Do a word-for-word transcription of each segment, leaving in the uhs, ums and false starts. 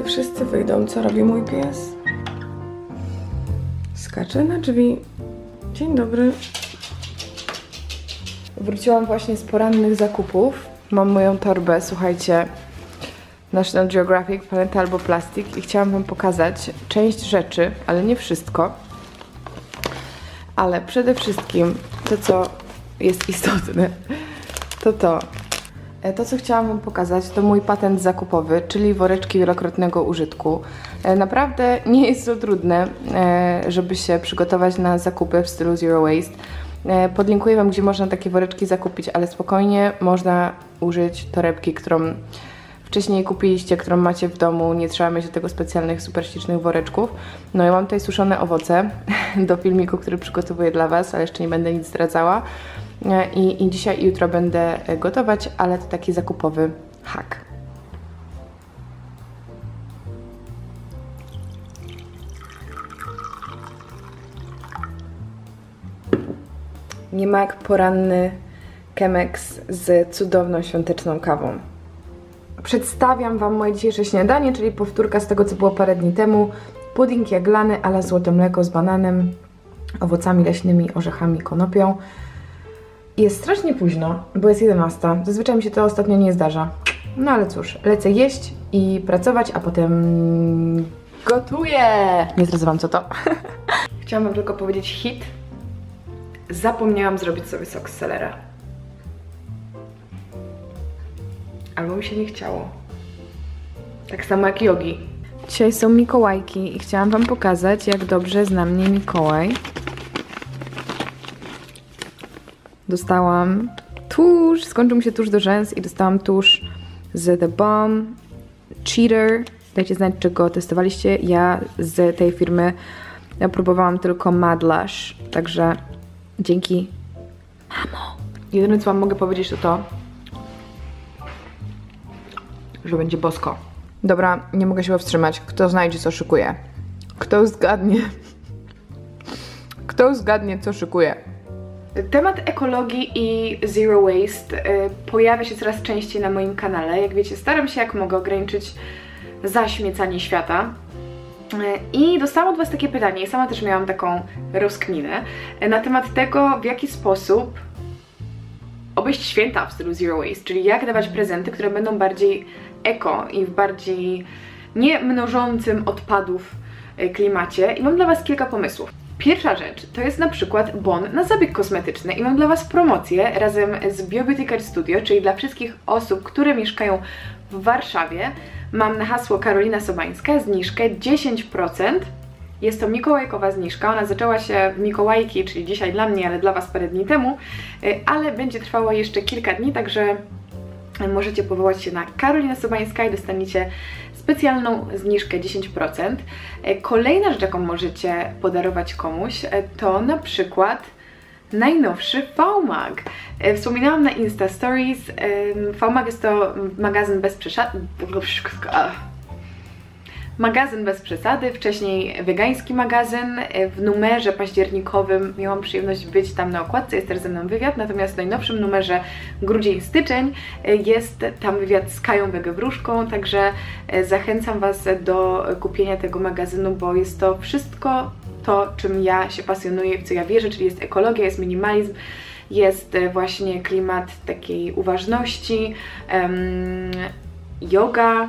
Gdy wszyscy wyjdą, co robi mój pies? Skacze na drzwi. Dzień dobry. Wróciłam właśnie z porannych zakupów. Mam moją torbę, słuchajcie, National Geographic, Planeta albo Plastik i chciałam wam pokazać część rzeczy, ale nie wszystko. Ale przede wszystkim to, co jest istotne, to to. To, co chciałam wam pokazać, to mój patent zakupowy, czyli woreczki wielokrotnego użytku. Naprawdę nie jest to trudne, żeby się przygotować na zakupy w stylu Zero Waste. Podlinkuję wam, gdzie można takie woreczki zakupić, ale spokojnie można użyć torebki, którą wcześniej kupiliście, którą macie w domu, nie trzeba mieć do tego specjalnych, super ślicznych woreczków. No ja mam tutaj suszone owoce do filmiku, który przygotowuję dla was, ale jeszcze nie będę nic zdradzała. I, i dzisiaj i jutro będę gotować, ale to taki zakupowy hack. Nie ma jak poranny Chemex z cudowną świąteczną kawą. Przedstawiam wam moje dzisiejsze śniadanie, czyli powtórka z tego, co było parę dni temu. Pudding jaglany a la złote mleko z bananem, owocami leśnymi, orzechami, konopią. Jest strasznie późno, bo jest jedenasta. Zazwyczaj mi się to ostatnio nie zdarza. No ale cóż, lecę jeść i pracować, a potem gotuję. Nie zdradzę wam co to. Chciałam wam tylko powiedzieć hit. Zapomniałam zrobić sobie sok z selera. Albo mi się nie chciało. Tak samo jak jogi. Dzisiaj są Mikołajki i chciałam wam pokazać, jak dobrze zna mnie Mikołaj. Dostałam tusz, skończył mi się tusz do rzęs i dostałam tusz z The Balm Cheater. Dajcie znać, czy go testowaliście. Ja z tej firmy ja próbowałam tylko Mad Lash, także dzięki, mamo. Jedyne, co wam mogę powiedzieć, to to, że będzie bosko. Dobra, nie mogę się powstrzymać. Kto znajdzie, co szykuje? Kto zgadnie? Kto zgadnie, co szykuje? Temat ekologii i zero waste y, pojawia się coraz częściej na moim kanale. Jak wiecie, staram się jak mogę ograniczyć zaśmiecanie świata. Y, I dostałam od was takie pytanie, i sama też miałam taką rozkminę y, na temat tego, w jaki sposób obejść święta w stylu zero waste, czyli jak dawać prezenty, które będą bardziej eko i w bardziej nie mnożącym odpadów y, klimacie. I mam dla was kilka pomysłów. Pierwsza rzecz to jest na przykład bon na zabieg kosmetyczny i mam dla was promocję razem z Biobeauty Care Studio, czyli dla wszystkich osób, które mieszkają w Warszawie. Mam na hasło Karolina Sobańska zniżkę dziesięć procent. Jest to mikołajkowa zniżka, ona zaczęła się w Mikołajki, czyli dzisiaj dla mnie, ale dla was parę dni temu, ale będzie trwała jeszcze kilka dni, także możecie powołać się na Karolina Sobańska i dostaniecie specjalną zniżkę dziesięć procent. Kolejna rzecz, jaką możecie podarować komuś, to na przykład najnowszy V MAG. Wspominałam na Insta Stories. V MAG jest to magazyn bez przesady. Magazyn bez przesady, wcześniej wegański magazyn. W numerze październikowym miałam przyjemność być tam na okładce, jest też ze mną wywiad, natomiast w najnowszym numerze grudzień-styczeń jest tam wywiad z Kają Wegewróżką, także zachęcam was do kupienia tego magazynu, bo jest to wszystko to, czym ja się pasjonuję, w co ja wierzę, czyli jest ekologia, jest minimalizm, jest właśnie klimat takiej uważności, um, yoga,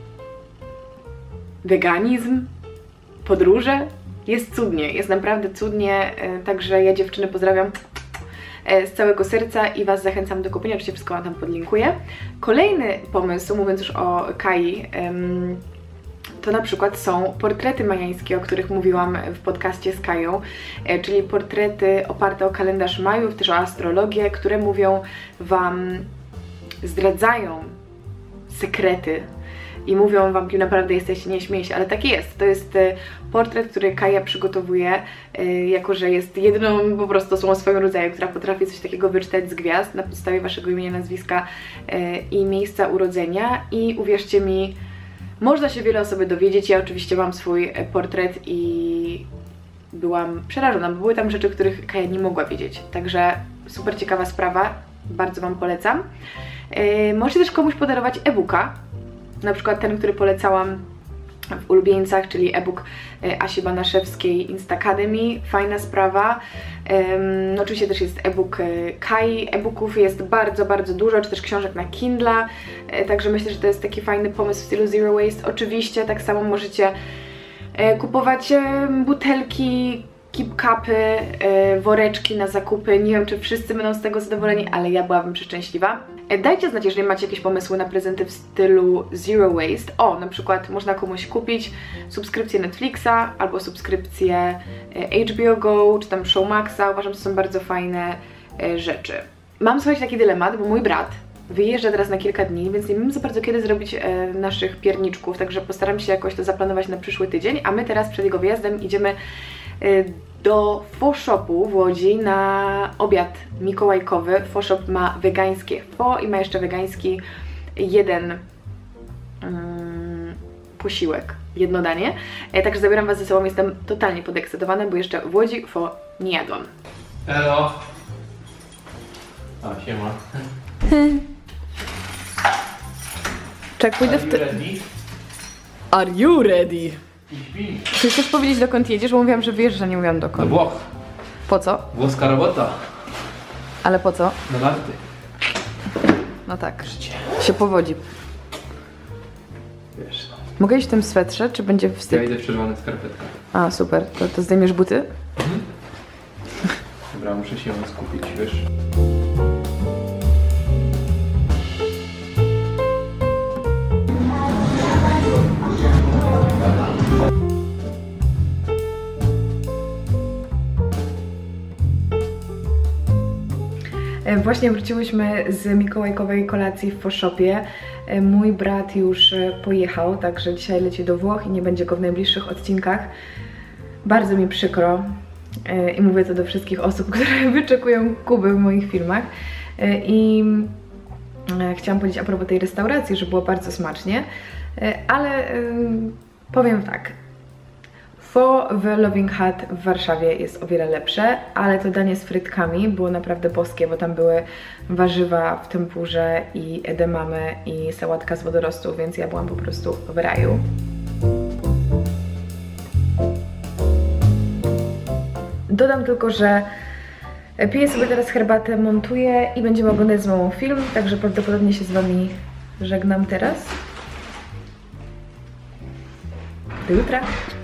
weganizm, podróże. Jest cudnie, jest naprawdę cudnie, także ja dziewczyny pozdrawiam z całego serca i was zachęcam do kupienia, oczywiście wszystko wam tam podlinkuję. Kolejny pomysł, mówiąc już o Kai, to na przykład są portrety majańskie, o których mówiłam w podcaście z Kają, czyli portrety oparte o kalendarz Majów, też o astrologię, które mówią wam, zdradzają sekrety i mówią wam, kim naprawdę jesteście, nie śmieję się, ale tak jest. To jest portret, który Kaja przygotowuje, jako że jest jedyną po prostu osobą w swoim rodzaju, która potrafi coś takiego wyczytać z gwiazd na podstawie waszego imienia, nazwiska i miejsca urodzenia. I uwierzcie mi, można się wiele o sobie dowiedzieć. Ja oczywiście mam swój portret i byłam przerażona, bo były tam rzeczy, których Kaja nie mogła wiedzieć. Także super ciekawa sprawa, bardzo wam polecam. Możecie też komuś podarować e-booka, na przykład ten, który polecałam w ulubieńcach, czyli e-book Asi Banaszewskiej Instacademy, fajna sprawa. No, oczywiście też jest e-book Kai, e-booków jest bardzo, bardzo dużo, czy też książek na Kindle, także myślę, że to jest taki fajny pomysł w stylu Zero Waste. Oczywiście tak samo możecie kupować butelki, keep-cupy, woreczki na zakupy. Nie wiem, czy wszyscy będą z tego zadowoleni, ale ja byłabym przeszczęśliwa. Dajcie znać, jeżeli macie jakieś pomysły na prezenty w stylu Zero Waste. O, na przykład można komuś kupić subskrypcję Netflixa albo subskrypcję H B O Go, czy tam Showmaxa. Uważam, że to są bardzo fajne rzeczy. Mam, słuchajcie, taki dylemat, bo mój brat wyjeżdża teraz na kilka dni, więc nie wiem za bardzo kiedy zrobić e, naszych pierniczków, także postaram się jakoś to zaplanować na przyszły tydzień, a my teraz przed jego wyjazdem idziemy e, do Pho Shopu w Łodzi na obiad mikołajkowy. Pho Shop ma wegańskie pho i ma jeszcze wegański jeden um, posiłek, jedno danie, e, także zabieram Was ze sobą, jestem totalnie podekscytowana, bo jeszcze w Łodzi pho nie jadłam. Hello! A, siema. Czek, pójdę w te... ready? Are you ready? Ich bin. Czy chcesz powiedzieć, dokąd jedziesz? Bo mówiłam, że wiesz, że nie mówiłam Do dokąd. Włoch. Po co? Włoska robota. Ale po co? Na narty. No tak, Życie. się powodzi. Wiesz no. Mogę iść w tym swetrze, czy będzie Ja wstyd? idę w czerwonych skarpetkach. A, super. To, to zdejmiesz buty? Mhm. Dobra, muszę się skupić, wiesz. Właśnie wróciłyśmy z mikołajkowej kolacji w Pho Shopie. Mój brat już pojechał, także dzisiaj leci do Włoch i nie będzie go w najbliższych odcinkach. Bardzo mi przykro i mówię to do wszystkich osób, które wyczekują Kuby w moich filmach. I chciałam powiedzieć a propos tej restauracji, że było bardzo smacznie, ale powiem tak. Pho w Loving Hut w Warszawie jest o wiele lepsze, ale to danie z frytkami było naprawdę boskie, bo tam były warzywa w tempurze i edamame i sałatka z wodorostu, więc ja byłam po prostu w raju. Dodam tylko, że piję sobie teraz herbatę, montuję i będziemy oglądać z mamą film, także prawdopodobnie się z Wami żegnam teraz. Do jutra!